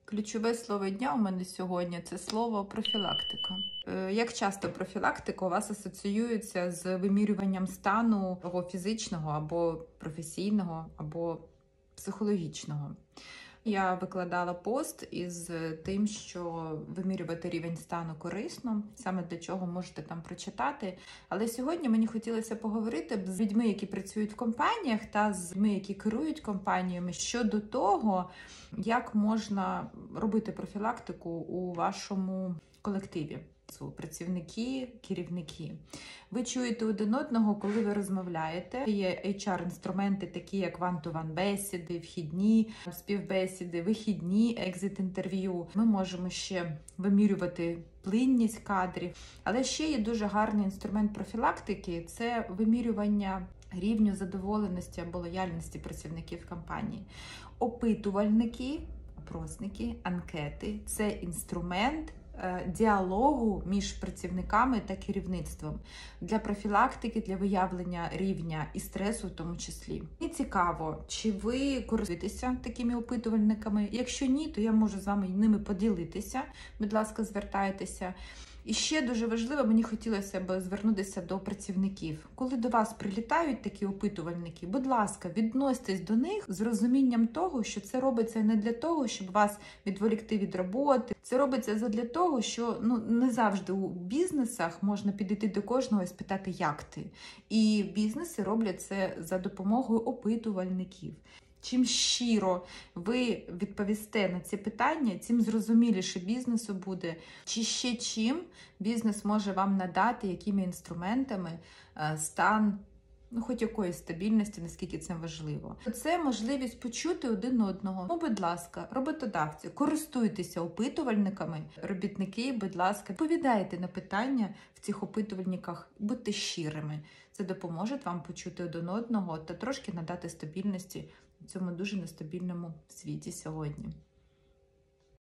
Ключове слово дня у мене сьогодні – це слово профілактика. Як часто профілактика у вас асоціюється з вимірюванням стану того фізичного або професійного, або психологічного? Я викладала пост із тим, що вимірювати рівень стану корисно, саме для чого можете там прочитати. Але сьогодні мені хотілося поговорити з людьми, які працюють в компаніях, та з людьми, які керують компаніями, щодо того, як можна робити профілактику у вашому колективі. Працівники, керівники. Ви чуєте один одного, коли ви розмовляєте. Є HR-інструменти, такі як one-to-one бесіди, вхідні співбесіди, вихідні екзит-інтерв'ю. Ми можемо ще вимірювати плинність кадрів. Але ще є дуже гарний інструмент профілактики – це вимірювання рівню задоволеності або лояльності працівників компанії. Опитувальники, опросники, анкети – це інструмент діалогу між працівниками та керівництвом для профілактики, для виявлення рівня і стресу в тому числі. Мені цікаво, чи ви користуєтеся такими опитувальниками? Якщо ні, то я можу з вами ними поділитися. Будь ласка, звертайтеся. І ще дуже важливо, мені хотілося б звернутися до працівників. Коли до вас прилітають такі опитувальники, будь ласка, відносьтесь до них з розумінням того, що це робиться не для того, щоб вас відволікти від роботи. Це робиться для того, що не завжди у бізнесах можна підійти до кожного і спитати, як ти. І бізнеси роблять це за допомогою опитувальників. Чим щиро ви відповісте на ці питання, тим зрозуміліше бізнесу буде, чи ще чим бізнес може вам надати, якими інструментами стан, хоч якоїсь стабільності, наскільки це важливо. Це можливість почути один одного. Будь ласка, роботодавці, користуйтеся опитувальниками, робітники, будь ласка, відповідайте на питання в цих опитувальниках, будьте щирими. Це допоможе вам почути один одного та трошки надати стабільності в цьому дуже нестабільному світі сьогодні.